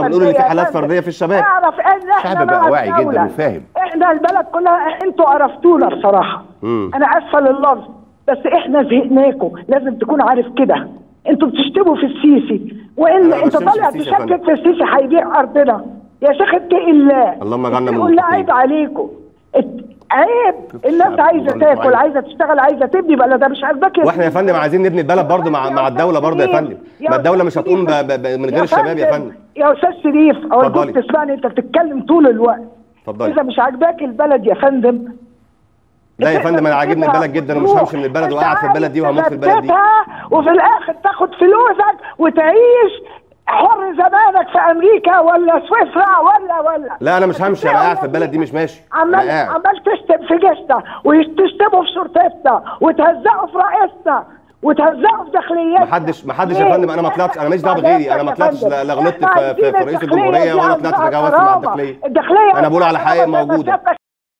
بنقول ان في حالات فرديه في الشباب. اعرف ان احنا الشعب بقى واعي جدا وفاهم. احنا البلد كلها انتوا قرفتونا بصراحه. انا اسفه لللفظ، بس احنا زهقناكم، لازم تكون عارف كده. انتوا بتشتموا في السيسي، والا انت طالع تشكك في السيسي هيبيع ارضنا. يا شيخ اتقي الله. اللهم اجعلنا من المتقين. عيب عليكم، عيب. الناس عايزه تاكل، عايزه تشتغل، عايزه تبني بلدها، مش عاجباك. واحنا يا فندم عايزين نبني البلد برضه مع الدوله برضه يا فندم. ما الدوله مش هتقوم من غير الشباب يا فندم. يا استاذ شريف، ارجوك تسمعني، انت بتتكلم طول الوقت. اتفضلي. اذا مش عاجباك البلد يا فندم. لا يا فندم، انا عاجبني البلد جدا ومش همشي من البلد وقاعد في البلد دي وهموت في البلد دي. وفي الاخر تاخد فلوسك وتعيش حر زمانك في امريكا ولا سويسرا ولا. لا انا مش همشي، انا قاعد في البلد دي مش ماشي. عمال تشتم في جيشنا وتشتموا في شرطتنا وتهزقوا في رئيسنا وتهزقوا في داخليتنا. محدش يا فندم، انا ما طلعتش، انا ماليش دعوه بغيري، انا ما طلعتش لا غلطت في رئيس الجمهوريه ولا طلعت بجوز مع الداخليه. انا بقول على حقائق موجوده.